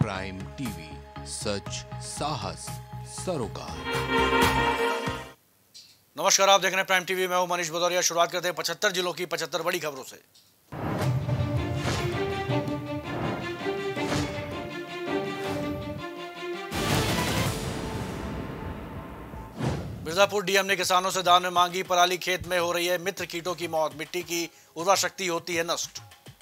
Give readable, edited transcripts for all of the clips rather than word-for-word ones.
Prime TV, सच साहस सरोकार। नमस्कार, आप देख रहे हैं प्राइम टीवी। मैं हूं मनीष भदौरिया। शुरुआत करते हैं 75 जिलों की 75 बड़ी खबरों से। मिर्जापुर डीएम ने किसानों से दान में मांगी पराली। खेत में हो रही है मित्र कीटों की मौत। मिट्टी की उर्वरा शक्ति होती है नष्ट।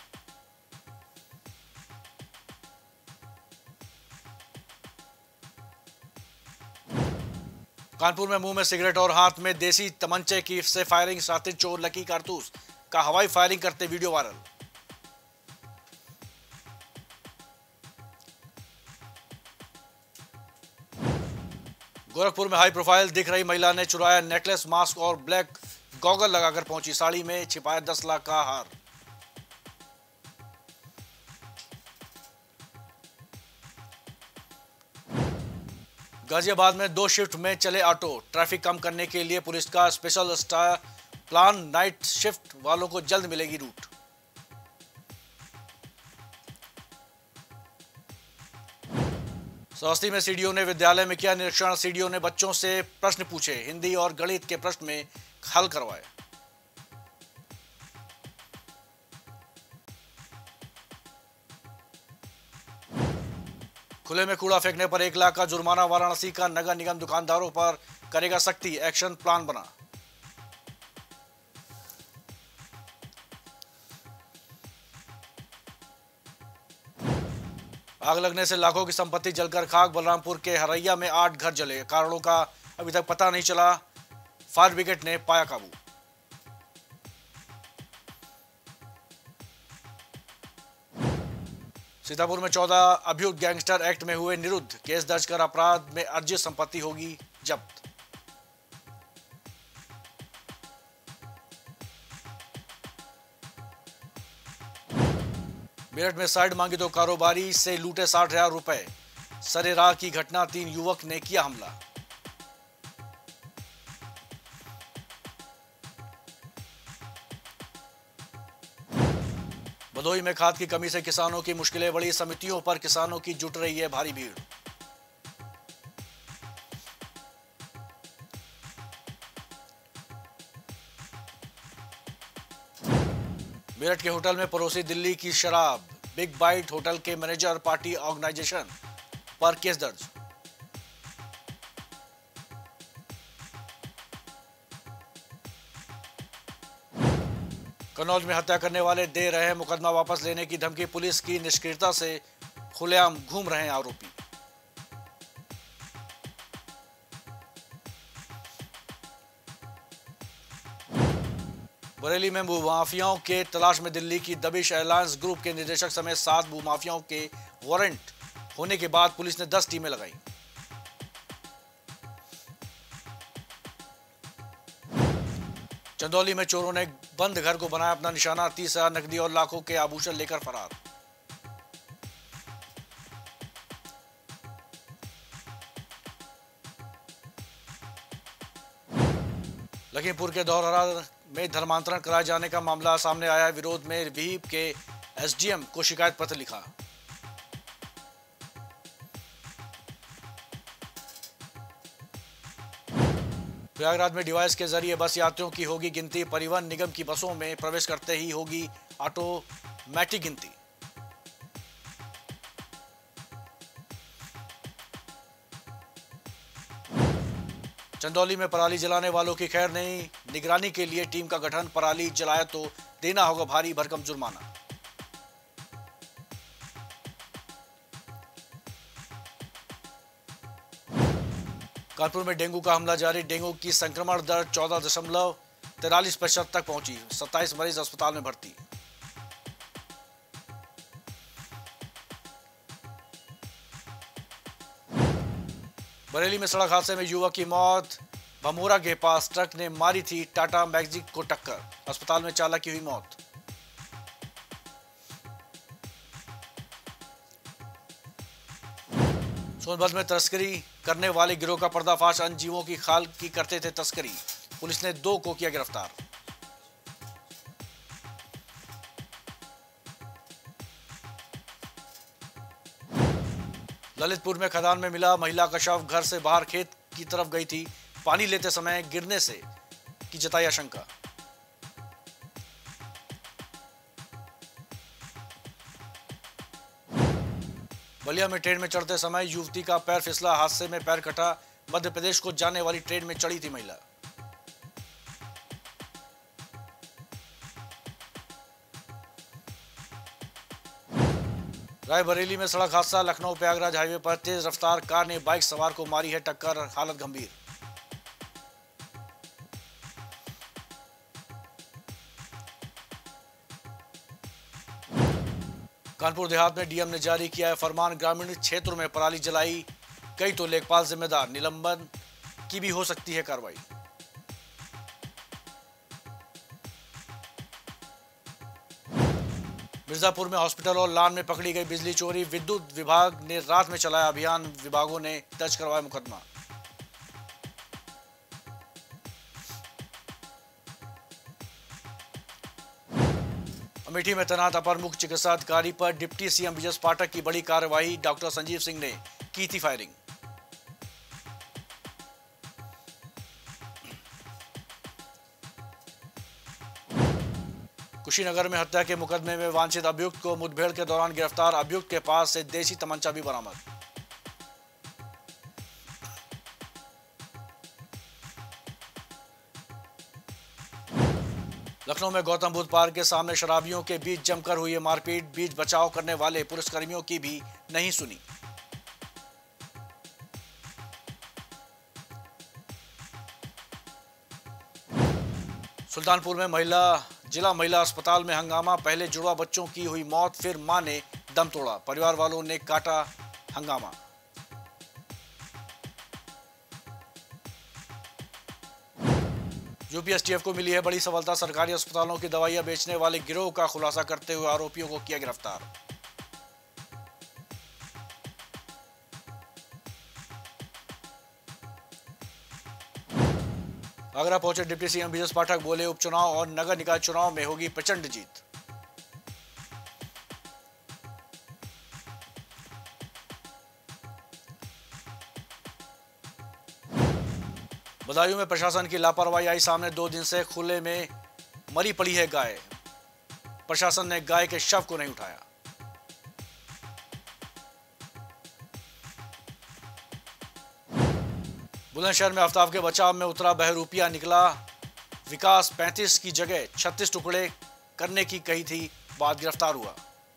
कानपुर में मुंह में सिगरेट और हाथ में देसी तमंचे की से फायरिंग। शातिर चोर लकी कारतूस का हवाई फायरिंग करते वीडियो वायरल। गोरखपुर में हाई प्रोफाइल दिख रही महिला ने चुराया नेकलेस, मास्क और ब्लैक गॉगल लगाकर पहुंची। साड़ी में छिपाया 10 लाख का हार। गाजियाबाद में 2 शिफ्ट में चले ऑटो। ट्रैफिक कम करने के लिए पुलिस का special star plan. Night shift वालों को जल्द मिलेगी रूट। श्रावस्ती में सीडीओ ने विद्यालय में किया निरीक्षण। सीडीओ ने बच्चों से प्रश्न पूछे। हिंदी और गणित के प्रश्न में हल करवाए। खुले में कूड़ा फेंकने पर 1 लाख का जुर्माना। वाराणसी का नगर निगम दुकानदारों पर करेगा सख्ती। एक्शन प्लान बना। आग लगने से लाखों की संपत्ति जलकर खाक। बलरामपुर के हरैया में 8 घर जले। कारणों का अभी तक पता नहीं चला। फायर ब्रिगेड ने पाया काबू। सीतापुर में 14 अभियुक्त गैंगस्टर एक्ट में हुए निरुद्ध। केस दर्ज कर अपराध में अर्जित संपत्ति होगी जब्त। मेरठ में साइड मांगी तो कारोबारी से लूटे 60,000 रुपए। सरेराह की घटना। 3 युवक ने किया हमला। भदोही में खाद की कमी से किसानों की मुश्किलें बढ़ी। समितियों पर किसानों की जुट रही है भारी भीड़। मेरठ के होटल में परोसी दिल्ली की शराब। बिग बाइट होटल के मैनेजर पार्टी ऑर्गेनाइजेशन पर केस दर्ज। कन्नौज में हत्या करने वाले दे रहे हैं मुकदमा वापस लेने की धमकी। पुलिस की निष्क्रियता से खुलेआम घूम रहे हैं आरोपी। बरेली में भूमाफियाओं के तलाश में दिल्ली की दबिश। एयरलाइंस ग्रुप के निदेशक समेत 7 भूमाफियाओं के वारंट होने के बाद पुलिस ने 10 टीमें लगाई। चंदौली में चोरों ने बंद घर को बनाया अपना निशाना। 30,000 नकदी और लाखों के आभूषण लेकर फरार। लखीमपुर के दौराहा में धर्मांतरण कराए जाने का मामला सामने आया। विरोध में विहिप के एसडीएम को शिकायत पत्र लिखा। प्रयागराज में डिवाइस के जरिए बस यात्रियों की होगी गिनती। परिवहन निगम की बसों में प्रवेश करते ही होगी ऑटोमेटिक गिनती। चंदौली में पराली जलाने वालों की खैर नहीं। निगरानी के लिए टीम का गठन। पराली जलाया तो देना होगा भारी भरकम जुर्माना। कानपुर में डेंगू का हमला जारी। डेंगू की संक्रमण दर 14.43% तक पहुंची। 27 मरीज अस्पताल में भर्ती। बरेली में सड़क हादसे में युवक की मौत। भमोरा के पास ट्रक ने मारी थी टाटा मैजिक को टक्कर। अस्पताल में चालक की हुई मौत। सोनभद्र में तस्करी करने वाले गिरोह का पर्दाफाश। अन्य जीवों की खाल की करते थे तस्करी। पुलिस ने 2 को किया गिरफ्तार। ललितपुर में खदान में मिला महिला का शव, घर से बाहर खेत की तरफ गई थी, पानी लेते समय गिरने से की जताई आशंका। बलिया में ट्रेन में चढ़ते समय युवती का पैर फिसला, हादसे में पैर कटा। मध्य प्रदेश को जाने वाली ट्रेन में चढ़ी थी महिला। रायबरेली में सड़क हादसा, लखनऊ प्रयागराज हाईवे पर तेज रफ्तार कार ने बाइक सवार को मारी है टक्कर, हालत गंभीर। कानपुर देहात में डीएम ने जारी किया है फरमान, ग्रामीण क्षेत्रों में पराली जलाई कई तो लेखपाल जिम्मेदार, निलंबन की भी हो सकती है कार्रवाई। मिर्जापुर में हॉस्पिटल और लान में पकड़ी गई बिजली चोरी, विद्युत विभाग ने रात में चलाया अभियान, विभागों ने दर्ज करवाया मुकदमा। अमेठी में तैनात अपर मुख्य चिकित्सा अधिकारी पर डिप्टी सीएम विजय पाठक की बड़ी कार्रवाई, डॉक्टर संजीव सिंह ने की थी फायरिंग। कुशीनगर में हत्या के मुकदमे में वांछित अभियुक्त को मुठभेड़ के दौरान गिरफ्तार, अभियुक्त के पास से देसी तमंचा भी बरामद। लखनऊ में गौतम बुद्ध पार्क के सामने शराबियों के बीच जमकर हुई मारपीट, बीच बचाव करने वाले पुलिसकर्मियों की भी नहीं सुनी। सुल्तानपुर में जिला महिला अस्पताल में हंगामा, पहले जुड़वा बच्चों की हुई मौत, फिर मां ने दम तोड़ा, परिवार वालों ने काटा हंगामा। यूपी एसटीएफ को मिली है बड़ी सफलता, सरकारी अस्पतालों की दवाइयां बेचने वाले गिरोह का खुलासा करते हुए आरोपियों को किया गिरफ्तार। आगरा पहुंचे डिप्टी सीएम विजय पाठक, बोले उपचुनाव और नगर निकाय चुनाव में होगी प्रचंड जीत। बदायूं में प्रशासन की लापरवाही आई सामने, 2 दिन से खुले में मरी पड़ी है गाय, प्रशासन ने गाय के शव को नहीं उठाया। बुलंदशहर में आफ्ताब के बचाव में उतरा बहरूपिया, निकला विकास, 35 की जगह 36 टुकड़े करने की कही थी, बाद गिरफ्तार हुआ।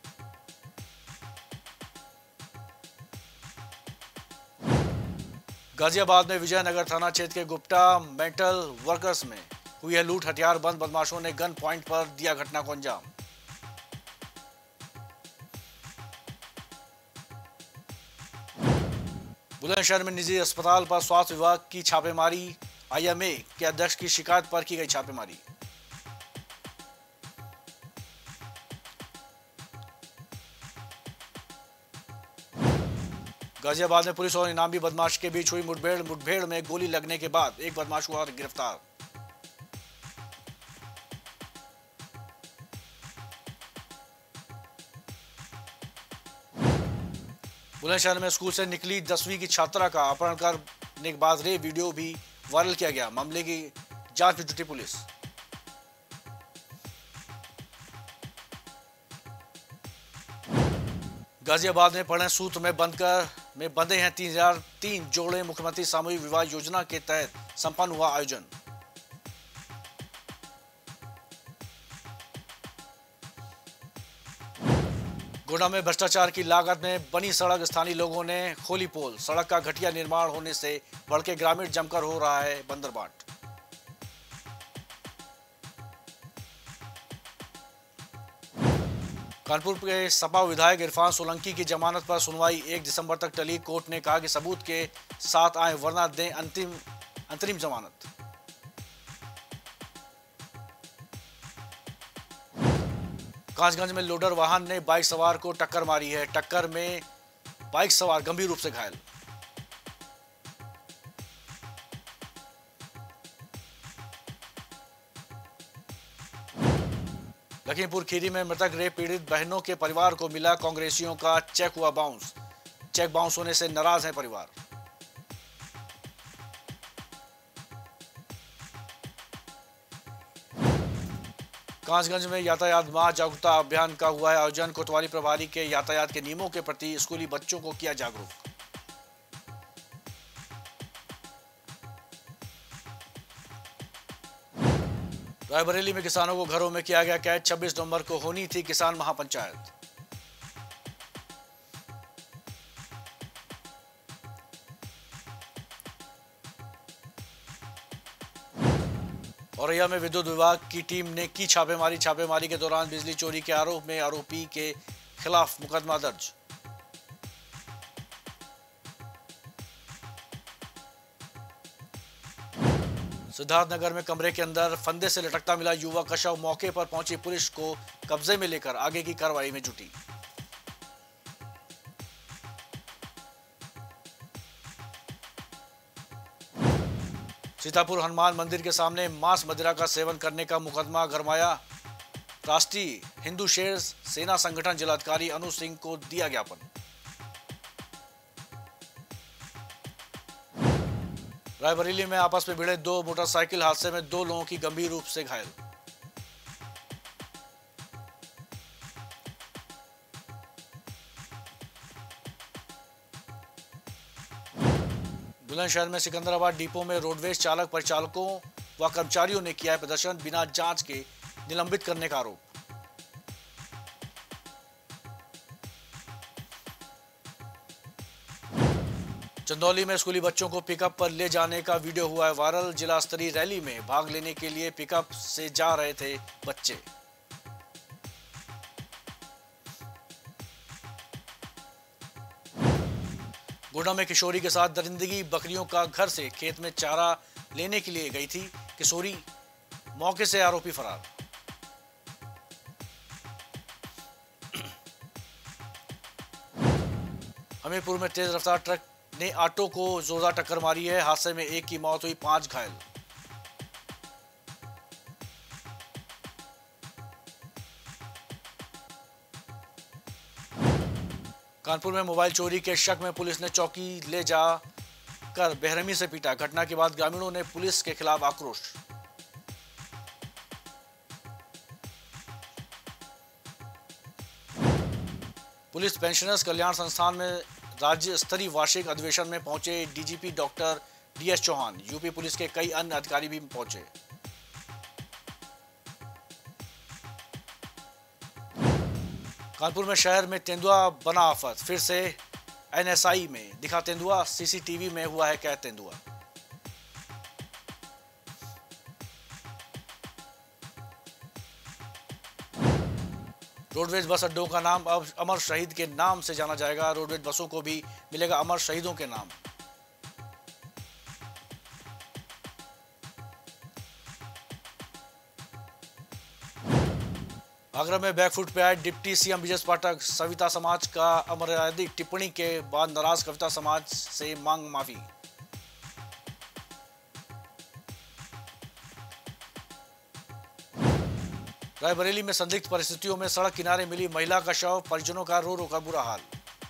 गाजियाबाद में विजयनगर थाना क्षेत्र के गुप्ता मेटल वर्कर्स में हुई है लूट, हथियार बंद बदमाशों ने गन पॉइंट पर दिया घटना को अंजाम। बुलंदशहर में निजी अस्पताल पर स्वास्थ्य विभाग की छापेमारी, आईएमए के अध्यक्ष की शिकायत पर की गई छापेमारी। गाजियाबाद में पुलिस और इनामी बदमाश के बीच हुई मुठभेड़ में गोली लगने के बाद एक बदमाश हुआ गिरफ्तार। बुलंदशहर में स्कूल से निकली 10वीं की छात्रा का अपहरण करने के बाद रेप वीडियो भी वायरल किया गया, मामले की जांच में जुटी पुलिस। गाजियाबाद में पढ़े सूत्र में बंधे हैं 3003 जोड़े, मुख्यमंत्री सामूहिक विवाह योजना के तहत संपन्न हुआ आयोजन। गोड्डा में भ्रष्टाचार की लागत में बनी सड़क, स्थानीय लोगों ने खोली पोल, सड़क का घटिया निर्माण होने से भड़के ग्रामीण, जमकर हो रहा है बंदरबाट। कानपुर के सपा विधायक इरफान सोलंकी की जमानत पर सुनवाई 1 दिसंबर तक टली, कोर्ट ने कहा कि सबूत के साथ आए वरना दें अंतरिम जमानत। कांचगंज में लोडर वाहन ने बाइक सवार को टक्कर मारी है, टक्कर में बाइक सवार गंभीर रूप से घायल। लखीमपुर खीरी में मृतक रेप पीड़ित बहनों के परिवार को मिला कांग्रेसियों का चेक हुआ बाउंस, चेक बाउंस होने से नाराज है परिवार। कासगंज में यातायात माह जागरूकता अभियान का हुआ है आयोजन। कोतवाली प्रभारी के यातायात के नियमों के प्रति स्कूली बच्चों को किया जागरूक। रायबरेली में किसानों को घरों में किया गया कैद। 26 नवंबर को होनी थी किसान महापंचायत। औरैया में विद्युत विभाग की टीम ने की छापेमारी। छापेमारी के दौरान बिजली चोरी के आरोप में आरोपी के खिलाफ मुकदमा दर्ज। सिद्धार्थनगर में कमरे के अंदर फंदे से लटकता मिला युवक का शव। मौके पर पहुंची पुलिस को कब्जे में लेकर आगे की कार्रवाई में जुटी। सीतापुर हनुमान मंदिर के सामने मांस मदिरा का सेवन करने का मुकदमा गरमाया। राष्ट्रीय हिंदू शेर सेना संगठन जिलाधिकारी अनु सिंह को दिया ज्ञापन। रायबरेली में आपस में भिड़े दो मोटरसाइकिल हादसे में 2 लोगों की गंभीर रूप से घायल। बुलंदशहर में सिकंदराबाद डिपो में रोडवेज चालक परिचालकों व कर्मचारियों ने किया है प्रदर्शन। बिना जांच के निलंबित करने का आरोप। चंदौली में स्कूली बच्चों को पिकअप पर ले जाने का वीडियो हुआ है वायरल। जिला स्तरीय रैली में भाग लेने के लिए पिकअप से जा रहे थे बच्चे। गोड्डा में किशोरी के साथ दरिंदगी। बकरियों का घर से खेत में चारा लेने के लिए गई थी किशोरी। मौके से आरोपी फरार। हमीरपुर में तेज रफ्तार ट्रक ने ऑटो को जोरदार टक्कर मारी है। हादसे में एक की मौत हुई, 5 घायल। कानपुर में मोबाइल चोरी के शक में पुलिस ने चौकी ले जाकर बेरहमी से पीटा। घटना के बाद ग्रामीणों ने पुलिस के खिलाफ आक्रोश। पुलिस पेंशनर्स कल्याण संस्थान में राज्य स्तरीय वार्षिक अधिवेशन में पहुंचे DGP doctor DS Chauhan. UP police के कई अन्य अधिकारी भी पहुंचे। कानपुर में शहर में तेंदुआ बना आफत। फिर से एनएसआई में दिखा तेंदुआ। सीसीटीवी में हुआ है कैद तेंदुआ। रोडवेज बस अड्डों का नाम अब अमर शहीद के नाम से जाना जाएगा। रोडवेज बसों को भी मिलेगा अमर शहीदों के नाम। आगरा में बैकफुट पे आए डिप्टी सीएम ब्रजेश पाठक। सविता समाज का अमर्यादित टिप्पणी के बाद नाराज कविता समाज से मांग माफी। रायबरेली में संदिग्ध परिस्थितियों में सड़क किनारे मिली महिला का शव। परिजनों का रो रो कर बुरा हाल।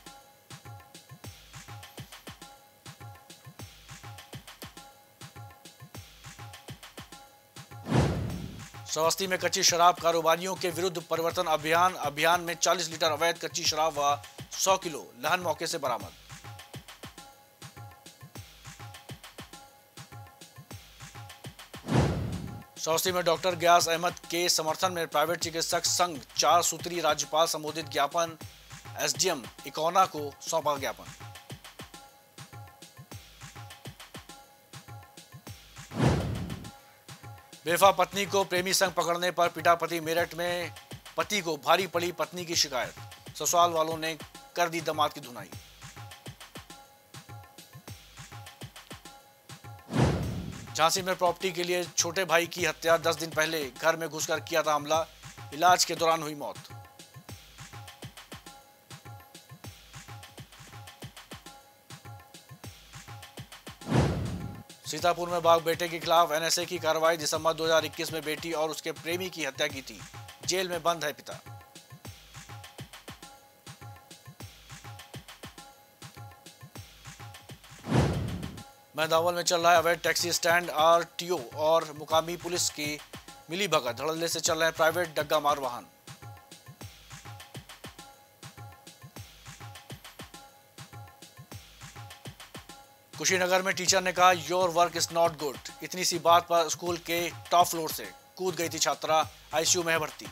श्रावस्ती में कच्ची शराब कारोबारियों के विरुद्ध परिवर्तन अभियान में 40 लीटर अवैध कच्ची शराब व 100 किलो लहन मौके से बरामद। श्रावस्ती में डॉक्टर गयास अहमद के समर्थन में प्राइवेट चिकित्सक संघ 4 सूत्रीय राज्यपाल संबोधित ज्ञापन एसडीएम इकोना को सौंपा ज्ञापन। बेवफा पत्नी को प्रेमी संग पकड़ने पर पिटा पति। मेरठ में पति को भारी पड़ी पत्नी की शिकायत। ससुराल वालों ने कर दी दामाद की धुनाई। झांसी में प्रॉपर्टी के लिए छोटे भाई की हत्या। 10 दिन पहले घर में घुसकर किया था हमला। इलाज के दौरान हुई मौत। सीतापुर में बाप बेटे के खिलाफ एनएसए की कार्रवाई। दिसंबर 2021 में बेटी और उसके प्रेमी की हत्या की थी। जेल में बंद है पिता। मैदावल में चल रहा है अवैध टैक्सी स्टैंड। आरटीओ और मुकामी पुलिस की मिली भगत, धड़ल्ले से चल रहे हैं प्राइवेट डग्गा मार वाहन। कुशीनगर में टीचर ने कहा your work is not good. इतनी सी बात पर स्कूल के टॉप फ्लोर से कूद गई थी छात्रा, आईसीयू में है भर्ती।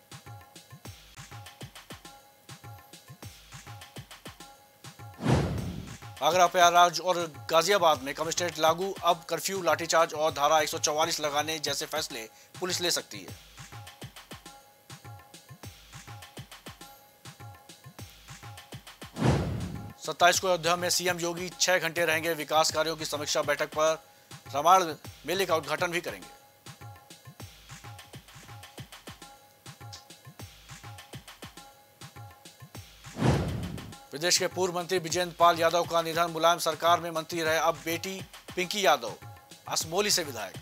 आगरा, प्रयागराज और गाजियाबाद में कमिश्नरेट लागू। अब कर्फ्यू, लाठीचार्ज और धारा 144 लगाने जैसे फैसले पुलिस ले सकती है। सत्ताईस को अयोध्या में सीएम योगी 6 घंटे रहेंगे। विकास कार्यों की समीक्षा बैठक पर रामायण मेले का उद्घाटन भी करेंगे। प्रदेश के पूर्व मंत्री विजेंद्र पाल यादव का निधन। मुलायम सरकार में मंत्री रहे, अब बेटी पिंकी यादव असमोली से विधायक।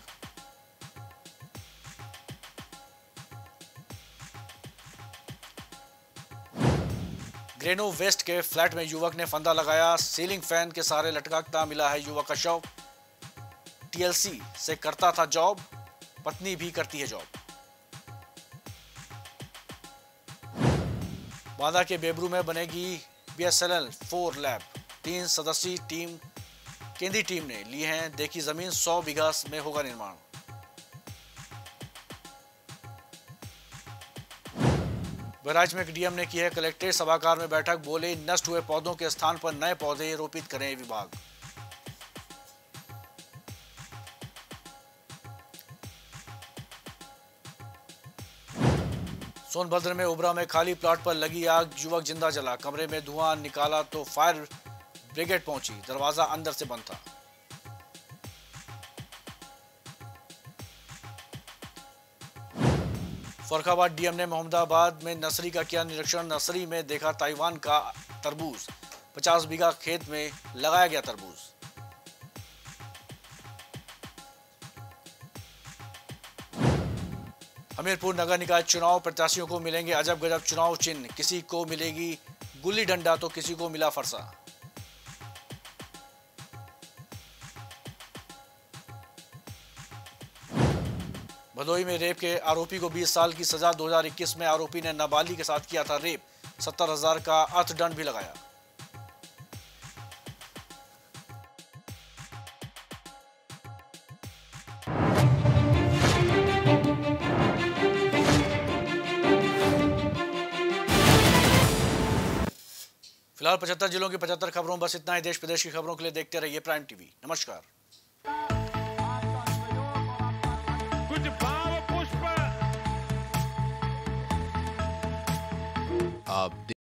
ग्रेनो वेस्ट के फ्लैट में युवक ने फंदा लगाया। सीलिंग फैन के सहारे लटकता मिला है युवक का शव। टीएलसी से करता था जॉब, पत्नी भी करती है जॉब। बांदा के बेबरू में बनेगी BSNL 4 लैब। 3 सदस्यीय टीम केंद्रीय टीम ने ली है देखी जमीन। 100 बीघा में होगा निर्माण। बहराइच में डीएम ने की है कलेक्ट्रेट सभागार में बैठक। बोले नष्ट हुए पौधों के स्थान पर नए पौधे रोपित करें विभाग। सोनभद्र में ओबरा में खाली प्लॉट पर लगी आग, युवक जिंदा जला। कमरे में धुआं निकाला तो फायर ब्रिगेड पहुंची, दरवाजा अंदर से बंद था। फर्रुखाबाद डीएम ने मोहम्मदाबाद में नर्सरी का किया निरीक्षण। नर्सरी में देखा ताइवान का तरबूज। 50 बीघा खेत में लगाया गया तरबूज। हमीरपुर नगर निकाय चुनाव, प्रत्याशियों को मिलेंगे अजब गजब चुनाव चिन्ह। किसी को मिलेगी गुल्ली डंडा तो किसी को मिला फरसा। भदोही में रेप के आरोपी को 20 साल की सजा। 2021 में आरोपी ने नाबालिग के साथ किया था रेप। 70,000 का अर्थदंड भी लगाया। फिलहाल 75 जिलों की 75 खबरों, बस इतना ही। देश प्रदेश की खबरों के लिए देखते रहिए प्राइम टीवी। नमस्कार। कुछ भाव पुष्प आप